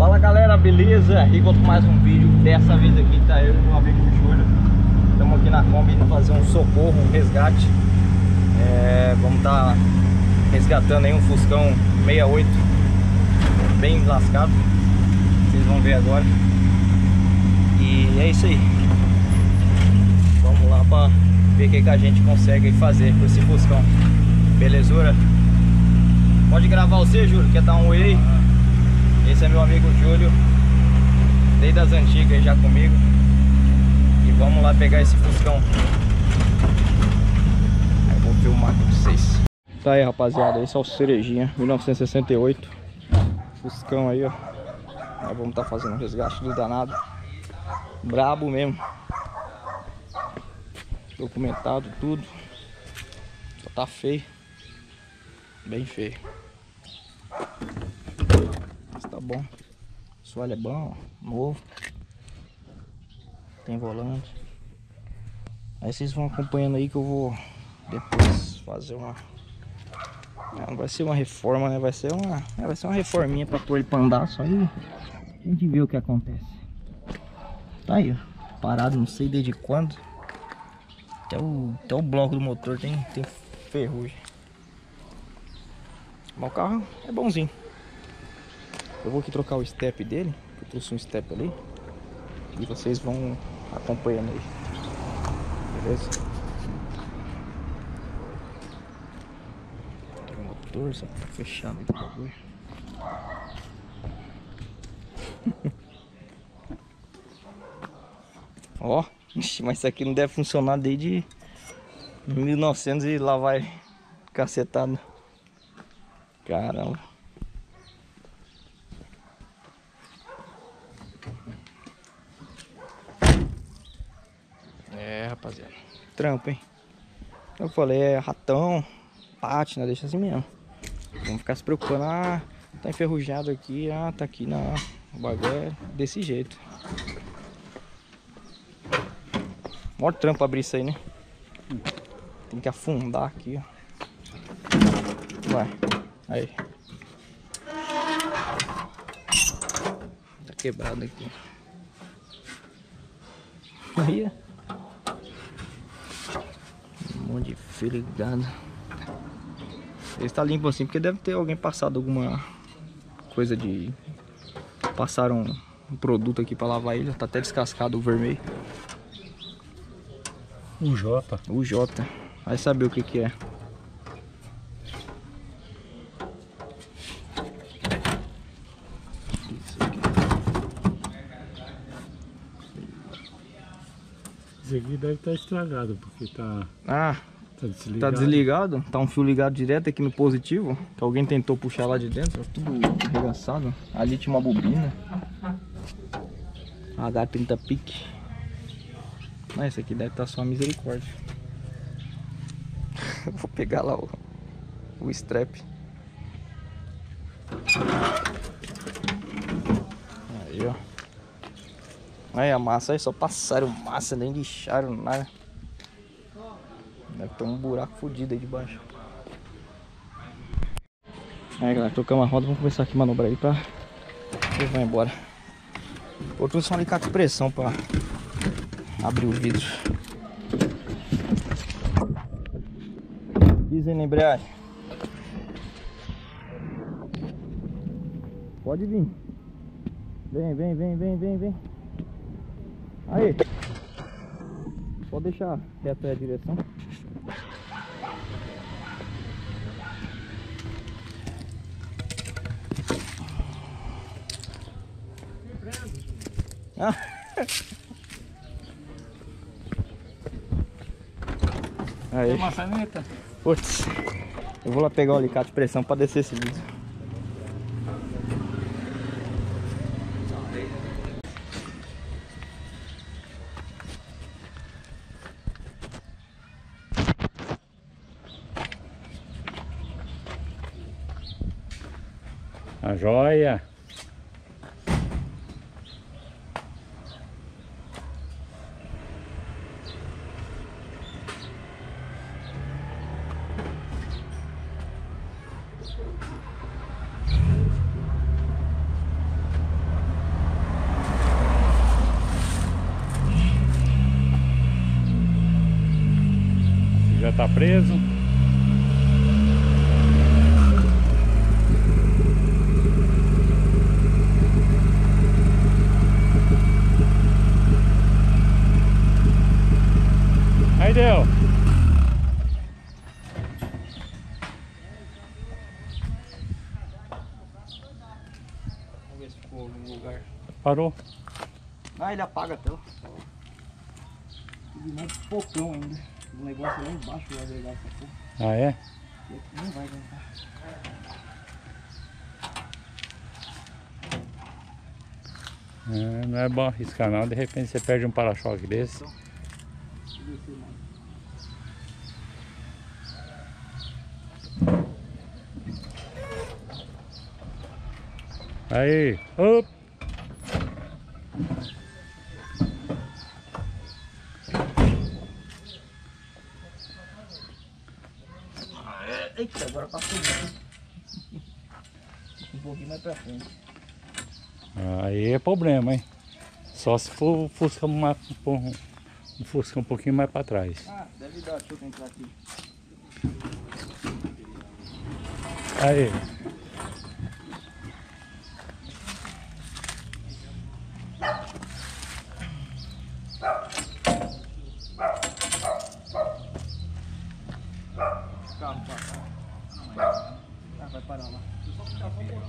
Fala galera, beleza? E volto com mais um vídeo. Dessa vez aqui tá eu e meu amigo Júlio. Estamos aqui na Kombi indo fazer um socorro, um resgate. Vamos estar resgatando aí um Fuscão 68 bem lascado. Vocês vão ver agora. E é isso aí. Vamos lá pra ver o que a gente consegue fazer com esse Fuscão. Belezura? Pode gravar você, Júlio? Quer dar um oi aí? Esse é meu amigo Júlio, desde as antigas aí já comigo. E vamos lá pegar esse Fuscão. Eu vou filmar com vocês. Tá aí, rapaziada, esse é o Cerejinha 1968 Fuscão aí, ó. Nós vamos estar fazendo um resgate do danado. Brabo mesmo. Documentado tudo. Só tá feio. Bem feio. Mas tá bom. O assoalho é bom, ó, novo. Tem volante. Aí vocês vão acompanhando aí que eu vou depois fazer uma... Não vai ser uma reforma, né? Vai ser uma reforminha pra pôr ele pra andar. Só aí a gente vê o que acontece. Tá aí, ó. Parado, não sei desde quando. Até o bloco do motor tem ferrugem. Mas o carro é bonzinho. Eu vou aqui trocar o step dele. Eu trouxe um step ali. E vocês vão acompanhando aí. Beleza? O motor só tá fechado aqui o bagulho. Ó, mas isso aqui não deve funcionar desde 1900 e lá vai cacetado. Caramba. Rapaziada, trampo, hein? Eu falei, é ratão, pátina, deixa assim mesmo. Vamos ficar se preocupando. Ah, tá enferrujado aqui. Ah, tá aqui. Não, o bagulho é desse jeito. Maior trampo abrir isso aí, né? Tem que afundar aqui, ó. Vai, aí. Tá quebrado aqui. Aí, ó. Um monte de fio ligado. Ele está limpo assim porque deve ter alguém passado alguma coisa de... Passaram um produto aqui para lavar ele. Tá até descascado o vermelho. O J. O J. Vai saber o que é. Esse aqui deve estar estragado porque tá desligado. Tá desligado. Tá um fio ligado direto aqui no positivo. Que alguém tentou puxar lá de dentro. Tudo arregaçado. Ali tinha uma bobina. H30 pique. Mas esse aqui deve estar só a misericórdia. Vou pegar lá o strap. Aí, ó. Aí a massa aí, só passaram massa, nem lixaram nada. Deve ter um buraco fodido aí debaixo. Aí galera, trocamos a roda, vamos começar aqui a manobrar aí pra levar embora. Eu trouxe um alicate de pressão pra abrir o vidro. Pisa aí na embreagem. Pode vir. Vem. Aí. Pode deixar reta aí a direção. Ah. Aí. Tem maçaneta? Putz, eu vou lá pegar o alicate de pressão para descer esse vidro. A joia. já tá preso. Aí deu. Vamos ver se ficou no lugar. Parou. Ah, ele apaga a tela. Ele vai um poucão ainda. O negócio lá embaixo vai agregar essa porra. Ah, é? E aqui não vai aguentar. Não é bom arriscar não, de repente você perde um para-choque desse. Aí, op. Eita, agora passou um pouquinho mais pra frente. Aí é problema, hein? Só se for um Fusca um pouquinho mais pra trás. Ah, deve dar, deixa eu entrar aqui. Aí. Calma, calma. Ah, vai parar lá. Só ficar um pouquinho,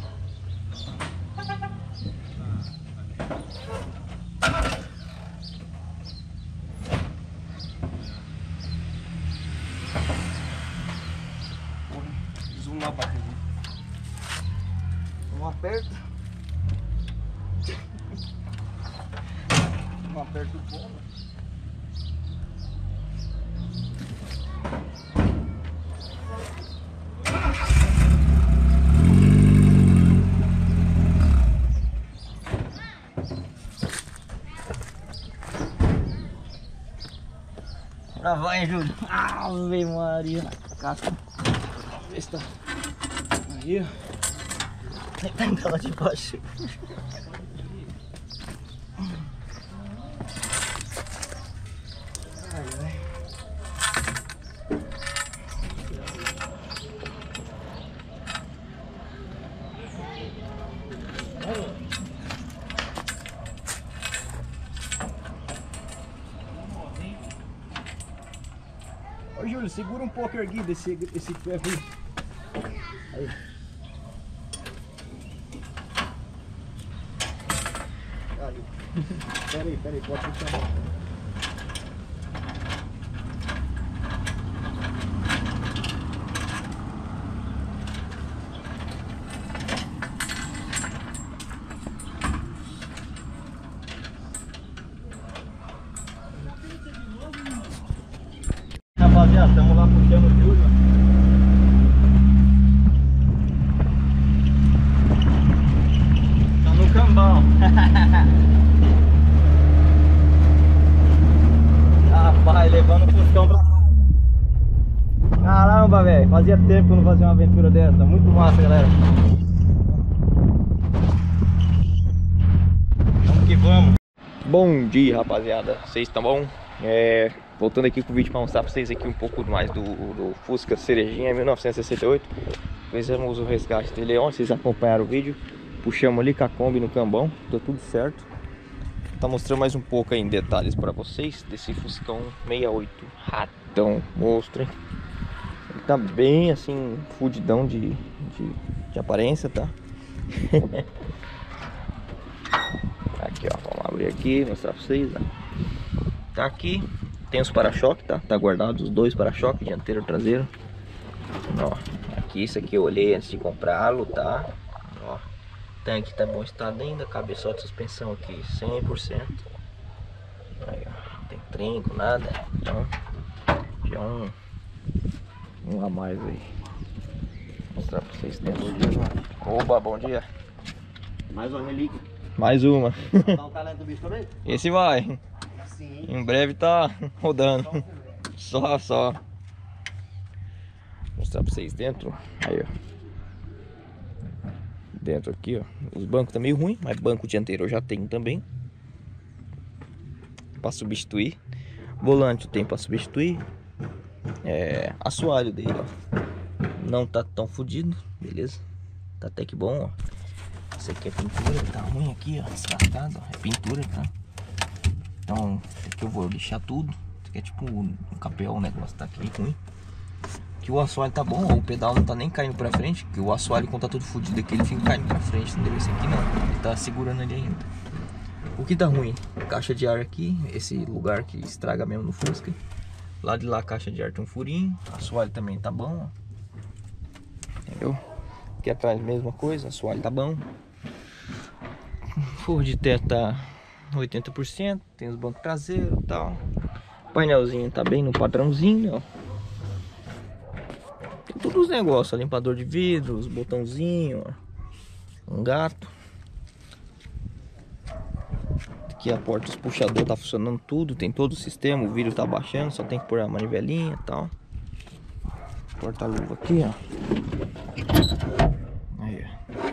zoom lá pra TV. Não aperta. Não aperta o bolo. Lá vai, Júlio. Ave Maria. Casca. Vê se tá. Aí, ó. Tem que lá de baixo. Ai, ai. Ô Júlio, segura um pouco erguido esse ferro aí. Aí. Aí. Pera aí, pode puxar. Rapaziada, estamos lá puxando o Júlio. Tá no cambão. Rapaz, levando o Fuscão pra cá. Caramba, velho, fazia tempo que eu não fazia uma aventura dessa. Muito massa, galera. Vamos que vamos. Bom dia, rapaziada. Vocês estão bom? Voltando aqui com o vídeo para mostrar para vocês aqui um pouco mais do Fusca Cerejinha 1968. Fizemos o resgate dele ontem, vocês acompanharam o vídeo. Puxamos ali com a Kombi no cambão, deu tudo certo. Tá mostrando mais um pouco aí em detalhes para vocês desse Fuscão 68 ratão, monstro, hein? Ele tá bem assim, fudidão de aparência, tá? Aqui, ó, vamos abrir aqui, mostrar para vocês, ó. Tá aqui, tem os para-choques, tá? Tá guardado os dois para-choques, dianteiro e traseiro. Ó, aqui, isso aqui eu olhei antes de comprá-lo, tá? Ó, o tanque tá em bom estado ainda, cabeçote de suspensão aqui 100%. Aí, ó, não tem trinco, nada. Então, já um a mais aí. Vou mostrar pra vocês dentro do dia. Oba, bom dia. Mais uma relíquia. Mais uma. Tá o talento do bicho também? Esse vai. Sim. Em breve tá rodando. Só. Vou mostrar pra vocês dentro. Aí, ó. Dentro aqui, ó. Os bancos tá meio ruim, mas banco dianteiro eu já tenho também. Pra substituir. Volante eu tenho pra substituir. assoalho dele, ó. Não tá tão fodido, beleza? Tá até que bom, ó. Esse aqui é pintura, tá ruim aqui, ó, descascado, ó. É pintura, tá? Então, aqui eu vou lixar tudo. Isso aqui é tipo um capel, o negócio tá aqui ruim. Que o assoalho tá bom, ó, o pedal não tá nem caindo pra frente. Que o assoalho, quando tá todo fodido aqui, ele fica caindo pra frente, entendeu? Esse aqui não, ele tá segurando ali ainda. O que tá ruim? Caixa de ar aqui, esse lugar que estraga mesmo no Fusca. Lá de lá a caixa de ar tem um furinho. Assoalho também tá bom, ó. Entendeu? Aqui atrás mesma coisa, assoalho tá bom. Forro de teto tá 80%, tem os bancos traseiros e tal. O painelzinho tá bem no padrãozinho, ó. Tem todos os negócios, ó, limpador de vidro, os botãozinhos, ó. Um gato. Aqui a porta dos puxadores tá funcionando tudo, tem todo o sistema, o vidro tá baixando, só tem que pôr a manivelinha e tal. Porta-luva aqui, ó. Aí, ó.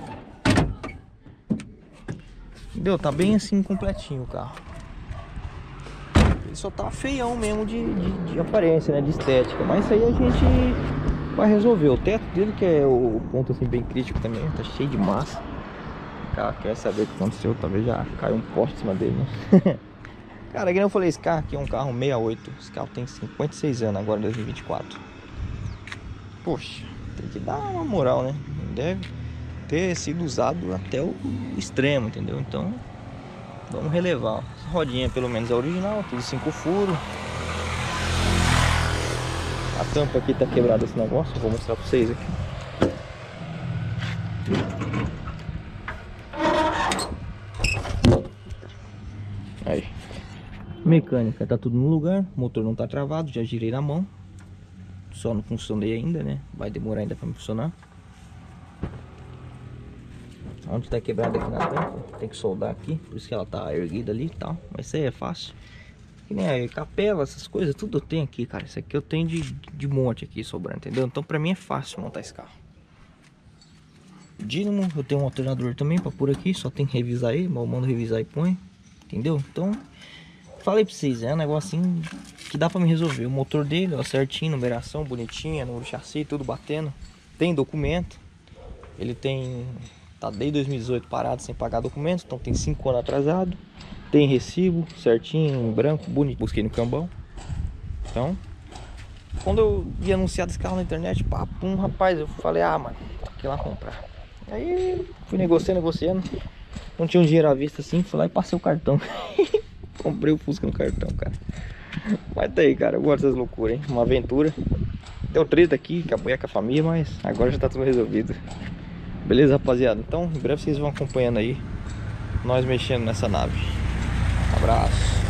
Entendeu? Tá bem assim completinho o carro. Ele só tá feião mesmo de aparência, né? De estética. Mas isso aí a gente vai resolver. O teto dele que é o ponto assim bem crítico também. Tá cheio de massa. O cara quer saber o que aconteceu. Talvez já caiu um poste em cima dele, né? Cara, que eu falei, esse carro aqui é um carro 68. Esse carro tem 56 anos agora, em 2024. Poxa, tem que dar uma moral, né? Deve ter sido usado até o extremo, entendeu? Então, vamos relevar. Essa rodinha pelo menos é original, tudo 5 furos. A tampa aqui tá quebrada esse negócio, vou mostrar pra vocês aqui. Aí. Mecânica, tá tudo no lugar, o motor não tá travado, já girei na mão. Só não funcionei ainda, né? Vai demorar ainda pra me funcionar. Onde tá quebrado aqui na tampa, tem que soldar aqui. Por isso que ela tá erguida ali e tal. Mas isso aí é fácil. Que nem a capela, essas coisas, tudo eu tenho aqui, cara. Isso aqui eu tenho de monte aqui sobrando, entendeu? Então pra mim é fácil montar esse carro. Dínamo, eu tenho um alternador também pra pôr aqui. Só tem que revisar ele, mas eu mando revisar e põe. Entendeu? Então, falei pra vocês, é um negocinho que dá pra me resolver. O motor dele, ó, certinho, numeração bonitinha, número de chassi, tudo batendo. Tem documento. Ele tem... tá desde 2018 parado sem pagar documento, então tem 5 anos atrasado. Tem recibo, certinho, em branco, bonito. Busquei no Cambão. Então, quando eu vi anunciado esse carro na internet, papum, rapaz, eu falei, ah, mano, tem que ir lá comprar. Aí, fui negociando. Não tinha um dinheiro à vista assim, fui lá e passei o cartão. Comprei o Fusca no cartão, cara. Mas tá aí, cara, eu gosto dessas loucuras, hein? Uma aventura. Deu treta aqui, acabou com a família, mas agora já tá tudo resolvido. Beleza, rapaziada? Então, em breve vocês vão acompanhando aí nós mexendo nessa nave. Abraço.